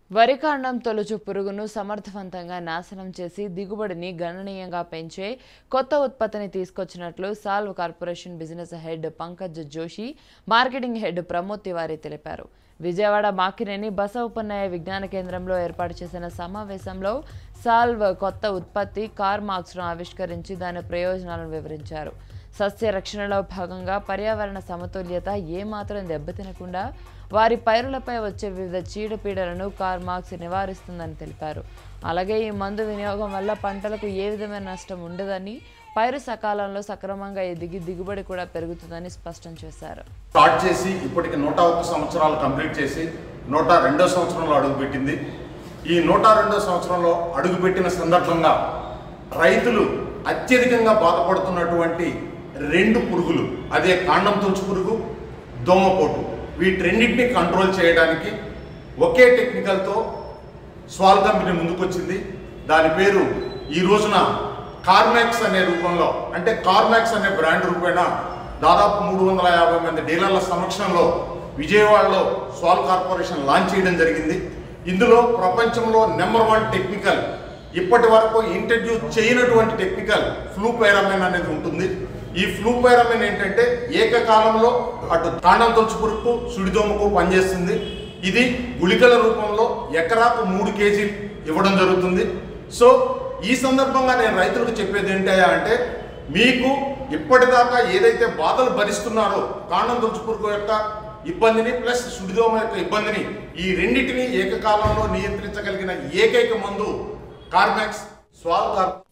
వరి కాండం తొలుచు పురుగును సమర్థవంతంగా నాశనం చేసి దిగుబడిని గణనీయంగా పెంచే కొత్త ఉత్పత్తిని తీసుకొచ్చినట్లు సాల్వ్ corporation business head Pankaj Joshi, marketing head Pramod Tiwari తెలిపారు. విజయవాడ మాకినేని బసవపున్నయ్య విజ్ఞాన కేంద్రంలో ఏర్పాటు చేసిన సమావేశంలో సాల్వ్ కొత్త ఉత్పత్తి కార్మాక్స్ను ఆవిష్కరించి దాని ప్రయోజనాలను వివరించారు. సస్య రక్షణలో భాగంగా పర్యావరణ సమతుల్యత ఏమాత్రం దెబ్బతినకుండా వారి పైరులపై వచ్చే వివిధ చీడపీడలను కార్మాక్స్ నివారిస్తుందని తెలిపారు. అలాగే ఈ మందు వినియోగం వల్ల పంటలకు ఏ విధమైన నష్టం ఉండదని, పైరు సకాలంలో సక్రమంగా ఎదిగి దిగుబడి కూడా పెరుగుతుందని స్పష్టం చేశారు. స్టార్ట్ చేసి ఇప్పటికి 101 సంవత్సరాలు కంప్లీట్ చేసి 102వ సంవత్సరంలో అడుగుపెట్టింది. ఈ 102వ సంవత్సరంలో అడుగుపెట్టిన సందర్భంగా రైతులు అత్యధికంగా బాధపడుతున్నటువంటి 2 పురుగులు, అదే కాండం తొలుచు పురుగు, దోమపోటు, వీటన్నిటిని కంట్రోల్ చేయడానికి ఒకే టెక్నికల్తో స్వాల్ కంపెనీ ముందుకొచ్చింది. దాని పేరు ఈ రోజున కార్మాక్స్ అనే రూపంలో, అంటే కార్మాక్స్ అనే బ్రాండ్ రూపేణ దాదాపు 350 మంది డీలర్ల సమక్షంలో విజయవాడలో స్వాల్ కార్పొరేషన్ లాంచ్ చేయడం జరిగింది. ఇందులో ప్రపంచంలో నెంబర్ 1 టెక్నికల్, ఇప్పటి వరకు ఇంట్రడ్యూస్ చేయనటువంటి టెక్నికల్ ఫ్లూపైరమైన్ అనేది ఉంటుంది. ఈ ఫ్లూపైరమైన్ ఏంటంటే ఏకకాలంలో అటు కాండం తొలుచు పురుగుకు, సుడిదోమకు పనిచేస్తుంది. ఇది గుళికల రూపంలో ఎకరాకు 3 కేజీలు ఇవ్వడం జరుగుతుంది. సో ఈ సందర్భంగా నేను రైతులకు చెప్పేది ఏంటయ్యా అంటే, మీకు ఇప్పటిదాకా ఏదైతే బాధలు భరిస్తున్నారో కాండం తొలుచు పురుగు యొక్క ఇబ్బందిని ప్లస్ సుడిదోమ యొక్క ఇబ్బందిని, ఈ రెండింటిని ఏకకాలంలో నియంత్రించగలిగిన ఏకైక మందు కార్మాక్స్ స్వాల్ కార్ప్.